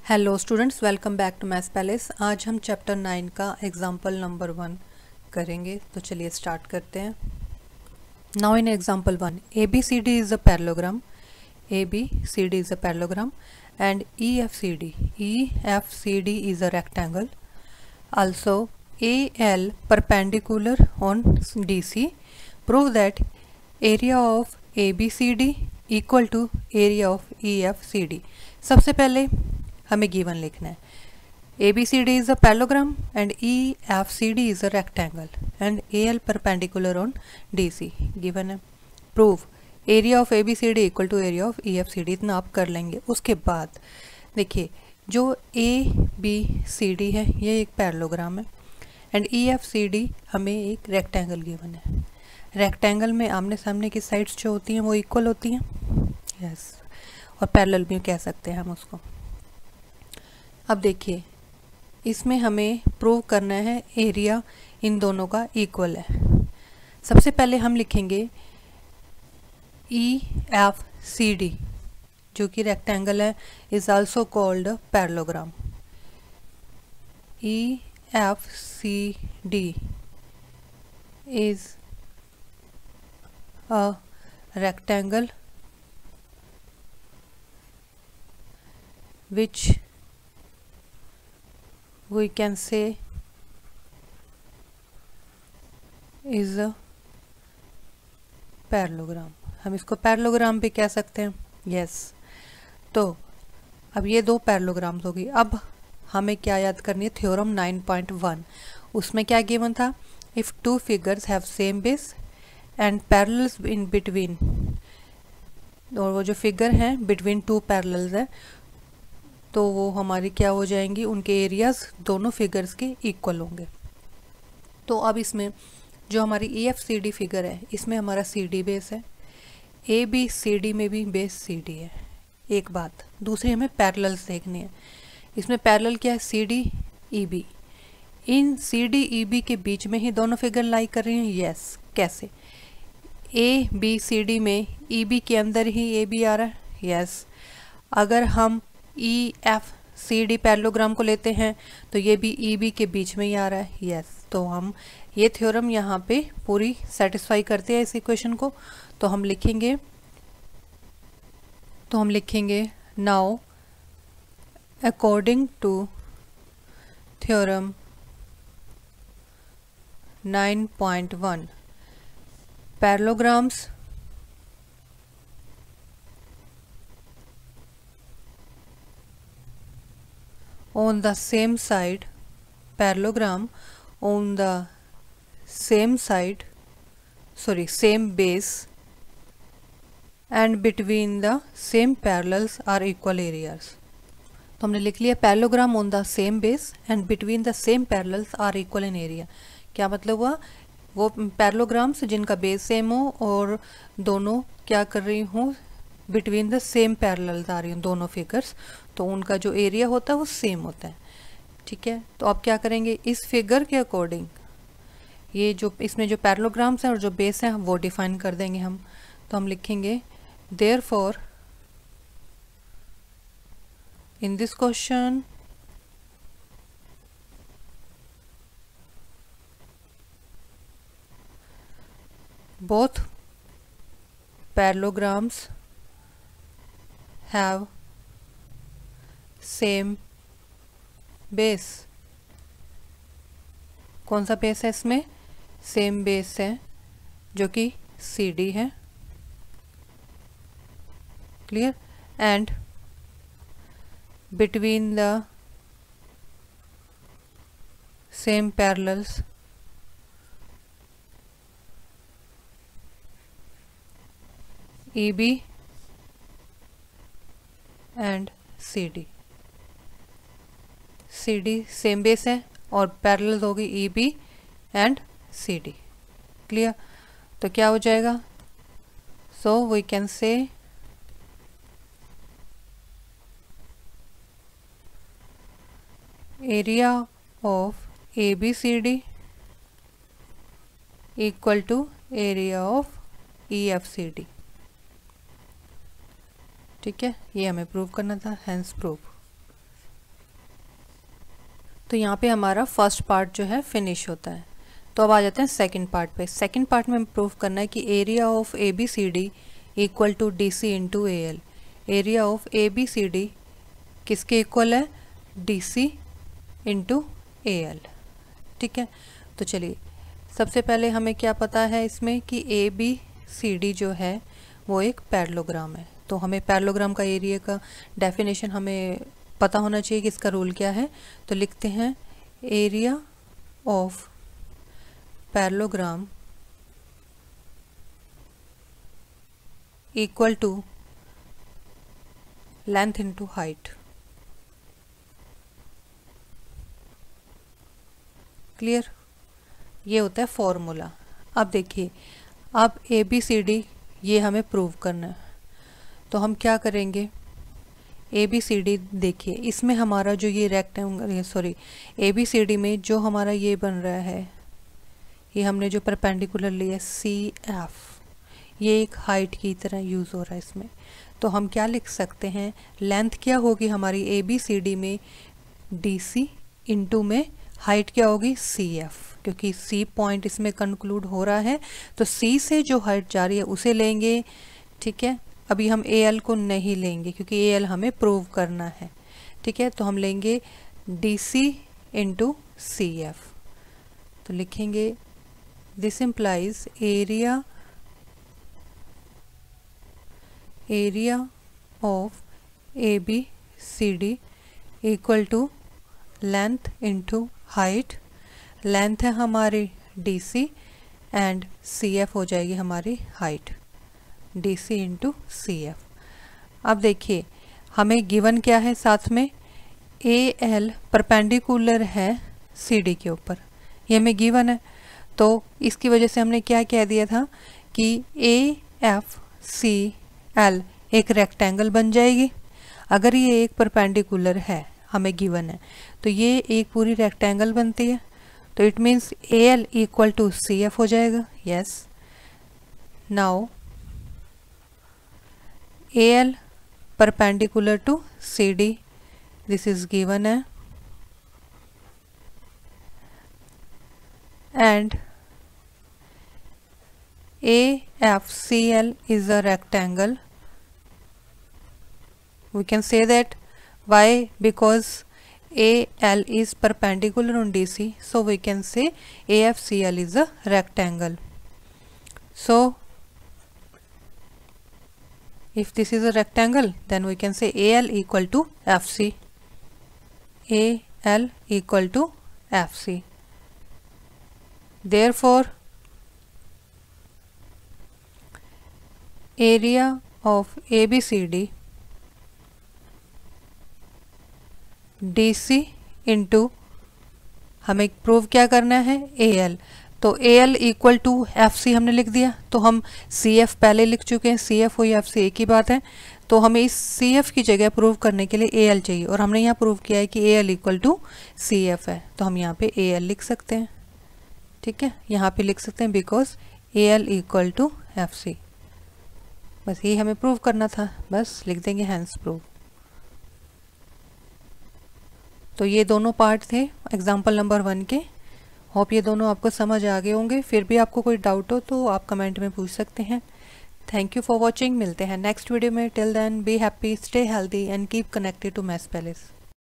Hello students, welcome back to maths palace. आज हम chapter 9 का एग्जाम्पल नंबर 1 करेंगे। तो चलिए स्टार्ट करते हैं। Now in example 1, ABCD is a parallelogram, ABCD is a parallelogram and EFCD is a rectangle. Also AL perpendicular on DC. Prove that area of ABCD equal to area of EFCD. सबसे पहले हमें given लिखना है ABCD is a parallelogram and EFCD is a rectangle and AL perpendicular on DC given है। Prove area of ABCD equal to area of EFCD, इतना आप कर लेंगे। उसके बाद देखिए जो ABCD है ये एक पैरेललोग्राम है एंड EFCD हमें एक रेक्टेंगल गिवन है। रेक्टेंगल में आमने सामने की साइड्स जो होती हैं वो इक्वल होती हैं, यस, और पैरेलल भी कह सकते हैं हम उसको। अब देखिए इसमें हमें प्रूव करना है एरिया इन दोनों का इक्वल है। सबसे पहले हम लिखेंगे EFCD जो कि रेक्टेंगल है is also called parallelogram. EFCD is a rectangle which we can say is a parallelogram. हम इसको पैरेललोग्राम भी कह सकते हैं, यस। तो अब ये दो पैरेललोग्राम्स होगी। अब हमें क्या याद करनी है, थ्योरम 9.1। उसमें क्या गिवन था, if two figures have same base and parallels in between, और वो जो फिगर हैं बिटवीन टू पैरेलल्स है तो वो हमारी क्या हो जाएंगी, उनके एरियाज दोनों फिगर्स के इक्वल होंगे। तो अब इसमें जो हमारी EFCD फिगर है इसमें हमारा CD बेस है, ABCD में भी बेस CD है। एक बात, दूसरी हमें पैरेलल्स देखनी है। इसमें पैरेलल क्या है, CD EB। इन CD EB के बीच में ही दोनों फिगर लाई कर रही हैं, यस। कैसे, ABCD में EB के अंदर ही AB आ रहा है, यस। अगर हम EFCD पैरेललोग्राम को लेते हैं तो ये भी EB के बीच में ही आ रहा है, यस। तो हम ये थ्योरम यहाँ पे पूरी सेटिस्फाई करते हैं इस इक्वेशन को। तो हम लिखेंगे now according to theorem 9.1 parallelograms on the same side, parallelogram on the same side, same base and between the same parallels are equal areas. तो हमने लिख लिया parallelogram on the same base and between the same parallels are equal in area. क्या मतलब हुआ, वो parallelograms जिनका base same हो और दोनों क्या कर रही हूँ, बिटवीन द सेम पैरेलल्स आ रही हूँ दोनों फिगर्स, तो उनका जो एरिया होता है वो सेम होता है, ठीक है। तो अब क्या करेंगे, इस फिगर के अकॉर्डिंग ये जो इसमें जो पैरेललोग्राम्स हैं और जो बेस हैं वो डिफाइन कर देंगे हम। तो हम लिखेंगे therefore in this question both parallelograms have same base। कौन सा बेस है इसमें, सेम बेस है जो कि CD है, clear. And between the same parallels EB and CD same base है और पैरेलल होगी EB एंड CD, क्लियर। तो क्या हो जाएगा, so we can say area of ABCD equal to area of EFCD। ठीक है, ये हमें प्रूव करना था, हैंस प्रूव। तो यहाँ पे हमारा फर्स्ट पार्ट जो है फिनिश होता है। तो अब आ जाते हैं सेकंड पार्ट पे। सेकंड पार्ट में प्रूव करना है कि area of A B C D equal to D C into A L. Area of A B C D किसके इक्वल है? D C into A L. ठीक है, तो चलिए सबसे पहले हमें क्या पता है इसमें कि ए बी सी डी जो है वो एक पैरेललोग्राम है। तो हमें पैरेललोग्राम का एरिया का डेफिनेशन हमें पता होना चाहिए कि इसका रूल क्या है। तो लिखते हैं area of parallelogram equal to length into height. Clear? ये होता है फॉर्मूला। अब देखिए, अब ए बी सी डी ये हमें प्रूव करना है। तो हम क्या करेंगे? ए बी सी डी देखिए, इसमें हमारा जो ये rectangle, sorry, A B C D में जो हमारा ये बन रहा है, ये हमने जो परपेंडिकुलर लिया सी एफ, ये एक हाइट की तरह यूज़ हो रहा है इसमें। तो हम क्या लिख सकते हैं? लेंथ क्या होगी हमारी ए बी सी डी में? डी सी इंटू में हाइट क्या होगी? सी एफ, क्योंकि सी पॉइंट इसमें कंक्लूड हो रहा है तो सी से जो हाइट जा रही है उसे लेंगे। ठीक है, अभी हम ए एल को नहीं लेंगे क्योंकि ए एल हमें प्रूव करना है। ठीक है, तो हम लेंगे D C into C F. तो लिखेंगे this implies area of A B C D equal to length into height. Length है हमारी D C and C F हो जाएगी हमारी height, D C into C F. अब देखिए हमें गिवन क्या है साथ में? ए एल परपेंडिकुलर है सी डी के ऊपर, ये हमें गिवन है। तो इसकी वजह से हमने क्या कह दिया था कि ए एफ सी एल एक रेक्टेंगल बन जाएगी। अगर ये एक परपेंडिकुलर है, हमें गिवन है, तो ये एक पूरी रेक्टेंगल बनती है। तो it means A L equal to C F हो जाएगा। Yes, now A L perpendicular to C D, this is given है, and A F C L is a rectangle. We can say that why? Because AL is perpendicular on DC, so we can say AFCL is a rectangle. So if this is a rectangle, then we can say AL equal to FC. AL equal to FC. Therefore area of ABCD DC into, हमें प्रूव क्या करना है? AL। तो AL equal to FC हमने लिख दिया। तो हम CF पहले लिख चुके हैं, CF और FC एक ही बात है। तो हमें इस CF की जगह प्रूव करने के लिए AL चाहिए, और हमने यहाँ प्रूव किया है कि AL इक्वल टू CF है। तो हम यहाँ पे AL लिख सकते हैं। ठीक है, यहाँ पे लिख सकते हैं because AL equal to FC। बस यही हमें प्रूव करना था, बस लिख देंगे हैंस प्रूव। तो ये दोनों पार्ट थे एग्जाम्पल नंबर 1 के। होप ये दोनों आपको समझ आ गए होंगे। फिर भी आपको कोई डाउट हो तो आप कमेंट में पूछ सकते हैं। Thank you for watching. मिलते हैं नेक्स्ट वीडियो में। Till then be happy, stay healthy and keep connected to maths palace.